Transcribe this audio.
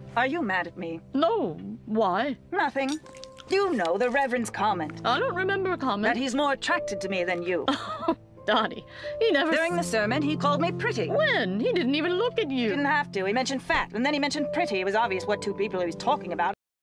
Are you mad at me? No. Why? Nothing. You know the Reverend's comment. I don't remember a comment. That he's more attracted to me than you. Dottie, he never... During the sermon, he called me pretty. When? He didn't even look at you. Didn't have to. He mentioned fat, and then he mentioned pretty. It was obvious what two people he was talking about.